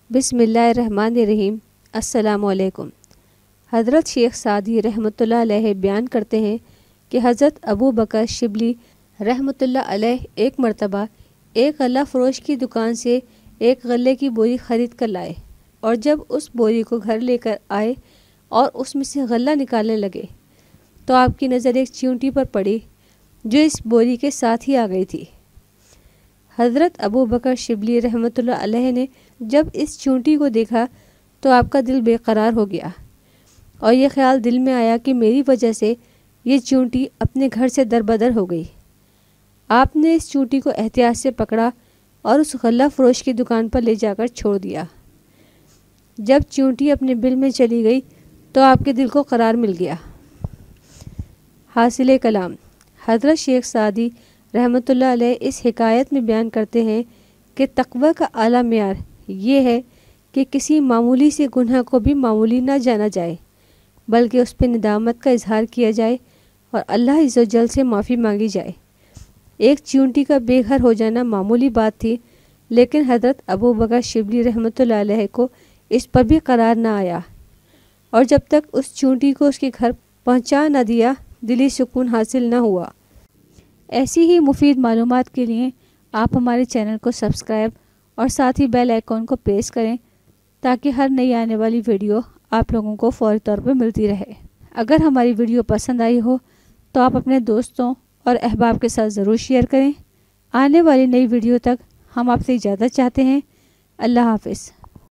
بسم اللہ الرحمن الرحیم۔ السلام علیکم۔ حضرت شیخ سعدی رحمۃ اللہ علیہ بیان کرتے ہیں کہ حضرت ابو بکر شبلی رحمۃ اللہ علیہ ایک مرتبہ ایک غلہ فروش کی دکان سے ایک غلے کی بوری خرید کر لائے، اور جب اس بوری کو گھر لے کر آئے اور اس میں سے غلہ نکالنے لگے تو آپ کی نظر ایک چیونٹی پر پڑی جو اس بوری کے ساتھ ہی آ گئی تھی۔ حضرت ابو بکر شبلی رحمۃ اللہ علیہ نے جب اس چیونٹی کو دیکھا تو آپ کا دل بے قرار ہو گیا، اور یہ خیال دل میں آیا کہ میری وجہ سے یہ چیونٹی اپنے گھر سے دربدر ہو گئی۔ آپ نے اس چیونٹی کو احتیاط سے پکڑا اور اس غلہ فروش کی دکان پر لے جا کر چھوڑ دیا۔ جب چیونٹی اپنے بل میں چلی گئی تو آپ کے دل کو قرار مل گیا۔ حاصل کلام: حضرت شیخ سعدی رحمۃ اللہ علیہ اس حکایت میں بیان کرتے ہیں کہ تقوی کا اعلیٰ معیار یہ ہے کہ کسی معمولی سے گناہ کو بھی معمولی نہ جانا جائے، بلکہ اس پہ ندامت کا اظہار کیا جائے اور اللہ عز و جل سے معافی مانگی جائے۔ ایک چیونٹی کا بے گھر ہو جانا معمولی بات تھی، لیکن حضرت ابو بکر شبلی رحمۃ اللہ علیہ کو اس پر بھی قرار نہ آیا، اور جب تک اس چیونٹی کو اس کے گھر پہنچا نہ دیا دلی سکون حاصل نہ ہوا۔ ایسی ہی مفید معلومات کے لیے آپ ہمارے چینل کو سبسکرائب اور ساتھ ہی بیل آئیکن کو پریس کریں تاکہ ہر نئی آنے والی ویڈیو آپ لوگوں کو فوری طور پر ملتی رہے۔ اگر ہماری ویڈیو پسند آئی ہو تو آپ اپنے دوستوں اور احباب کے ساتھ ضرور شیئر کریں۔ آنے والی نئی ویڈیو تک ہم آپ سے اجازت چاہتے ہیں۔ اللہ حافظ۔